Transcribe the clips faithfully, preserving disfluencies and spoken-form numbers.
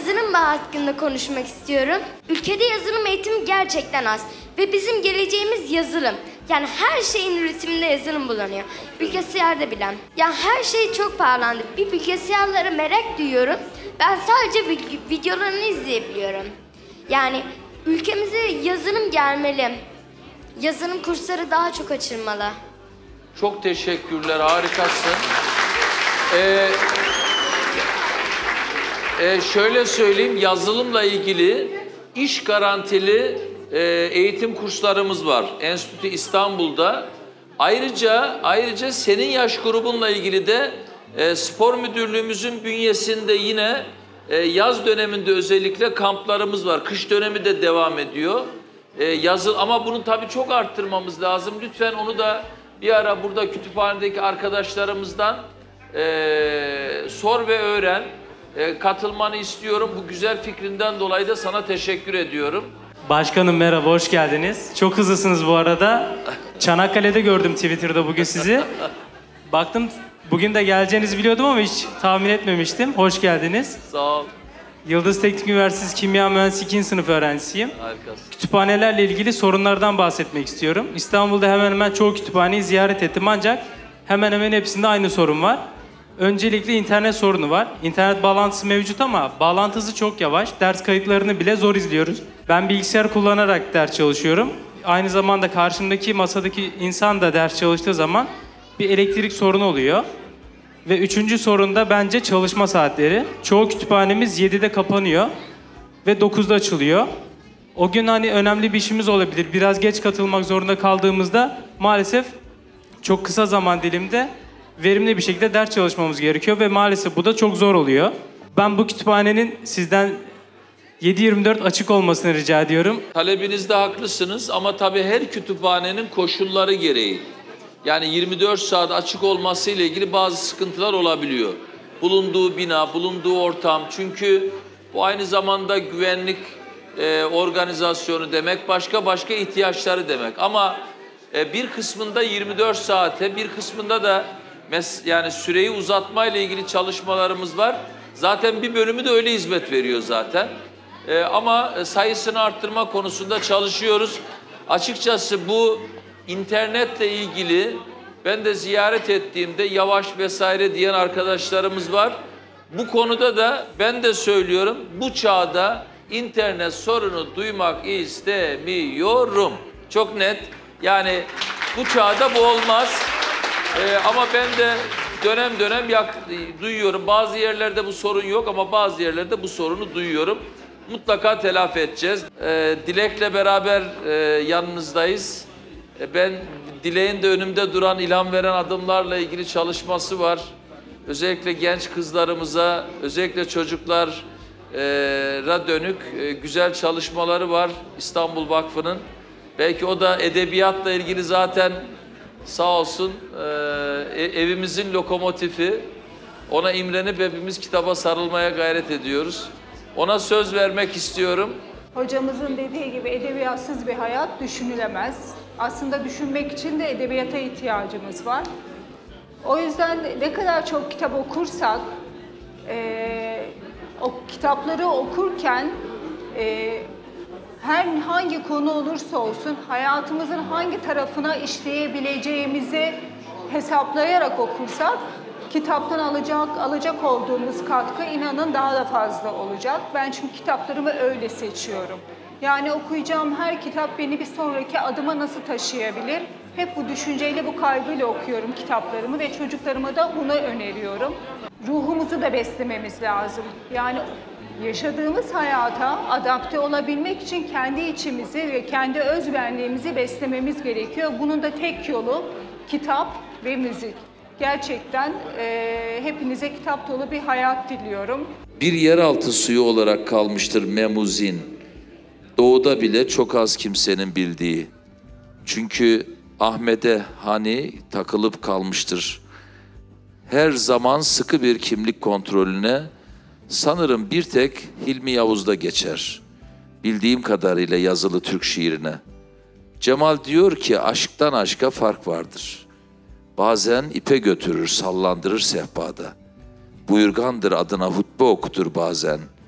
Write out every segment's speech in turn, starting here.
yazılım hakkında konuşmak istiyorum. Ülkede yazılım eğitimi gerçekten az ve bizim geleceğimiz yazılım. Yani her şeyin üretiminde yazılım bulunuyor. Bilgisayarda bile. Yani her şey çok pahalandı. Bir bilgisayarlara merak duyuyorum. Ben sadece videolarını izleyebiliyorum. Yani ülkemize yazılım gelmeli. Yazılım kursları daha çok açılmalı. Çok teşekkürler, harikasın. Ee, e, şöyle söyleyeyim, yazılımla ilgili iş garantili e, eğitim kurslarımız var. Enstitü İstanbul'da. Ayrıca ayrıca senin yaş grubunla ilgili de e, spor müdürlüğümüzün bünyesinde yine e, yaz döneminde özellikle kamplarımız var. Kış dönemi de devam ediyor. E, yazıl ama bunu tabii çok arttırmamız lazım. Lütfen onu da bir ara burada kütüphanedeki arkadaşlarımızdan e, sor ve öğren. E, katılmanı istiyorum. Bu güzel fikrinden dolayı da sana teşekkür ediyorum. Başkanım merhaba, hoş geldiniz. Çok hızlısınız bu arada. Çanakkale'de gördüm Twitter'da bugün sizi. Baktım bugün de geleceğinizi biliyordum ama hiç tahmin etmemiştim. Hoş geldiniz. Sağ ol. Yıldız Teknik Üniversitesi Kimya Mühendisliği ikinci sınıf öğrencisiyim. Harikasın. Kütüphanelerle ilgili sorunlardan bahsetmek istiyorum. İstanbul'da hemen hemen çoğu kütüphaneyi ziyaret ettim ancak hemen hemen hepsinde aynı sorun var. Öncelikle internet sorunu var. İnternet bağlantısı mevcut ama bağlantısı çok yavaş. Ders kayıtlarını bile zor izliyoruz. Ben bilgisayar kullanarak ders çalışıyorum. Aynı zamanda karşımdaki masadaki insan da ders çalıştığı zaman bir elektrik sorunu oluyor. Ve üçüncü sorun da bence çalışma saatleri. Çoğu kütüphanemiz yedide kapanıyor ve dokuzda açılıyor. O gün hani önemli bir işimiz olabilir. Biraz geç katılmak zorunda kaldığımızda maalesef çok kısa zaman dilimde verimli bir şekilde ders çalışmamız gerekiyor ve maalesef bu da çok zor oluyor. Ben bu kütüphanenin sizden yedi yirmi dört açık olmasını rica ediyorum. Talebinizde haklısınız ama tabii her kütüphanenin koşulları gereği. Yani yirmi dört saat açık olması ile ilgili bazı sıkıntılar olabiliyor. Bulunduğu bina, bulunduğu ortam. Çünkü bu aynı zamanda güvenlik e, organizasyonu demek, başka başka ihtiyaçları demek. Ama e, bir kısmında yirmi dört saate, bir kısmında da mes yani süreyi uzatma ile ilgili çalışmalarımız var. Zaten bir bölümü de öyle hizmet veriyor zaten. E, ama sayısını arttırma konusunda çalışıyoruz. Açıkçası bu İnternetle ilgili ben de ziyaret ettiğimde yavaş vesaire diyen arkadaşlarımız var. Bu konuda da ben de söylüyorum, bu çağda internet sorunu duymak istemiyorum. Çok net. Yani bu çağda bu olmaz. Ee, ama ben de dönem dönem yak, duyuyorum. Bazı yerlerde bu sorun yok ama bazı yerlerde bu sorunu duyuyorum. Mutlaka telafi edeceğiz. Ee, Dilek'le beraber e, yanınızdayız. Ben Dilek'in de önümde duran ilham veren adımlarla ilgili çalışması var. Özellikle genç kızlarımıza, özellikle çocuklara dönük güzel çalışmaları var İstanbul Vakfı'nın. Belki o da edebiyatla ilgili zaten sağ olsun evimizin lokomotifi. Ona imrenip hepimiz kitaba sarılmaya gayret ediyoruz. Ona söz vermek istiyorum. Hocamızın dediği gibi edebiyatsız bir hayat düşünülemez. Aslında düşünmek için de edebiyata ihtiyacımız var. O yüzden ne kadar çok kitap okursak, e, o kitapları okurken e, her hangi konu olursa olsun hayatımızın hangi tarafına işleyebileceğimizi hesaplayarak okursak, kitaptan alacak alacak olduğumuz katkı inanın daha da fazla olacak. Ben çünkü kitaplarımı öyle seçiyorum. Yani okuyacağım her kitap beni bir sonraki adıma nasıl taşıyabilir? Hep bu düşünceyle, bu kaygıyla okuyorum kitaplarımı ve çocuklarıma da bunu öneriyorum. Ruhumuzu da beslememiz lazım. Yani yaşadığımız hayata adapte olabilmek için kendi içimizi ve kendi özbenliğimizi beslememiz gerekiyor. Bunun da tek yolu kitap ve müzik. Gerçekten e, hepinize kitap dolu bir hayat diliyorum. Bir yeraltı suyu olarak kalmıştır Memuzin. Doğuda bile çok az kimsenin bildiği. Çünkü Ahmet'e hani takılıp kalmıştır. Her zaman sıkı bir kimlik kontrolüne sanırım bir tek Hilmi Yavuz'da geçer. Bildiğim kadarıyla yazılı Türk şiirine. Cemal diyor ki aşktan aşka fark vardır. Bazen ipe götürür, sallandırır sehpada. Buyurgandır adına hutbe okutur bazen.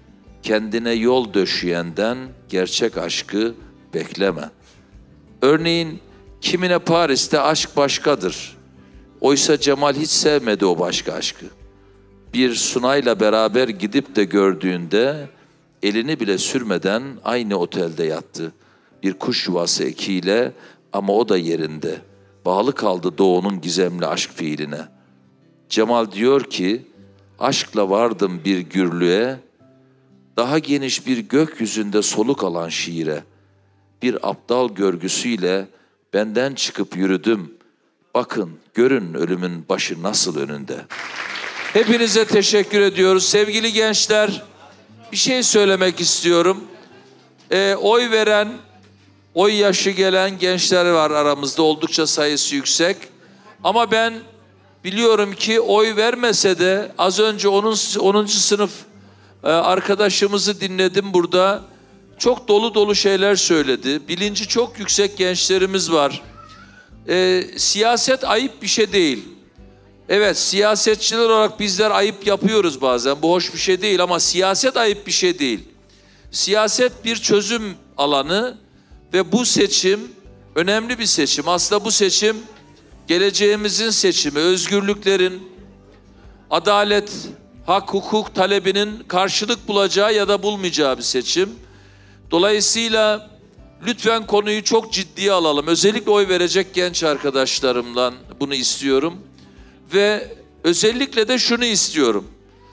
kendine yol döşeyenden gerçek aşkı bekleme. Örneğin kimine Paris'te aşk başkadır. Oysa Cemal hiç sevmedi o başka aşkı. Bir Sunay'la beraber gidip de gördüğünde elini bile sürmeden aynı otelde yattı. Bir kuş yuvası ekiyle ama o da yerinde. Bağlı kaldı doğunun gizemli aşk fiiline. Cemal diyor ki, aşkla vardım bir gürlüğe, daha geniş bir gökyüzünde soluk alan şiire. Bir aptal görgüsüyle benden çıkıp yürüdüm. Bakın, görün ölümün başı nasıl önünde. Hepinize teşekkür ediyoruz. Sevgili gençler, bir şey söylemek istiyorum. Ee, oy veren, oy yaşı gelen gençler var aramızda, oldukça sayısı yüksek. Ama ben biliyorum ki oy vermese de az önce onuncu sınıf e, arkadaşımızı dinledim burada. Çok dolu dolu şeyler söyledi. Bilinci çok yüksek gençlerimiz var. E, siyaset ayıp bir şey değil. Evet, siyasetçiler olarak bizler ayıp yapıyoruz bazen. Bu hoş bir şey değil ama siyaset ayıp bir şey değil. Siyaset bir çözüm alanı ve bu seçim önemli bir seçim. Aslında bu seçim geleceğimizin seçimi, özgürlüklerin, adalet, hak, hukuk talebinin karşılık bulacağı ya da bulmayacağı bir seçim. Dolayısıyla lütfen konuyu çok ciddiye alalım. Özellikle oy verecek genç arkadaşlarımdan bunu istiyorum. Ve özellikle de şunu istiyorum.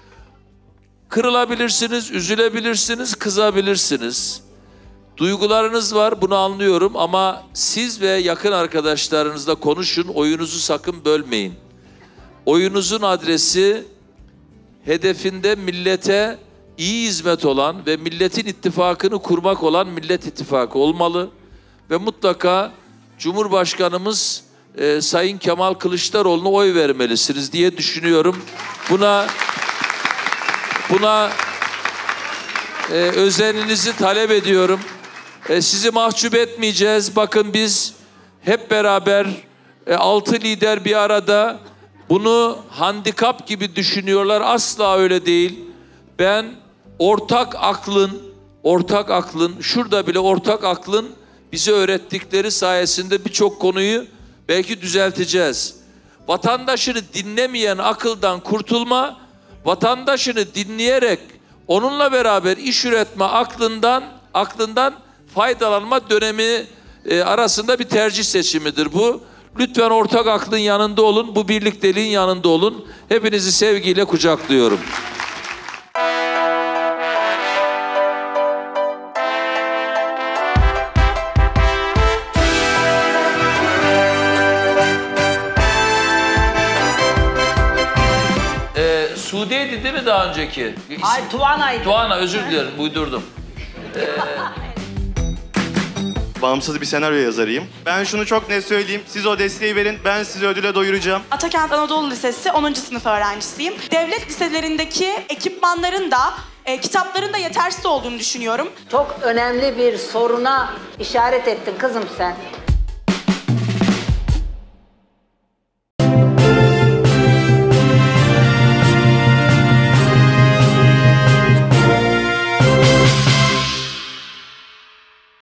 Kırılabilirsiniz, üzülebilirsiniz, kızabilirsiniz. Duygularınız var, bunu anlıyorum ama siz ve yakın arkadaşlarınızla konuşun, oyunuzu sakın bölmeyin. Oyunuzun adresi hedefinde millete iyi hizmet olan ve milletin ittifakını kurmak olan Millet İttifakı olmalı. Ve mutlaka Cumhurbaşkanımız e, Sayın Kemal Kılıçdaroğlu'na oy vermelisiniz diye düşünüyorum. Buna buna e, özeninizi talep ediyorum. E, sizi mahcup etmeyeceğiz. Bakın biz hep beraber e, altı lider bir arada, bunu handikap gibi düşünüyorlar. Asla öyle değil. Ben ortak aklın, ortak aklın, şurada bile ortak aklın bize öğrettikleri sayesinde birçok konuyu belki düzelteceğiz. Vatandaşını dinlemeyen akıldan kurtulma, vatandaşını dinleyerek onunla beraber iş üretme aklından, aklından faydalanma dönemi e, arasında bir tercih seçimidir bu. Lütfen ortak aklın yanında olun, bu birlikteliğin yanında olun. Hepinizi sevgiyle kucaklıyorum. Ee, Sude'ydi değil mi daha önceki? İsim... Ay Tuana'ydı. Tuana, özür dilerim, uydurdum. Ee... Bağımsız bir senaryo yazarıyım. Ben şunu çok net söyleyeyim. Siz o desteği verin, ben sizi ödüle doyuracağım. Atakent Anadolu Lisesi onuncu sınıf öğrencisiyim. Devlet liselerindeki ekipmanların da, e, kitapların da yetersiz olduğunu düşünüyorum. Çok önemli bir soruna işaret ettin kızım sen.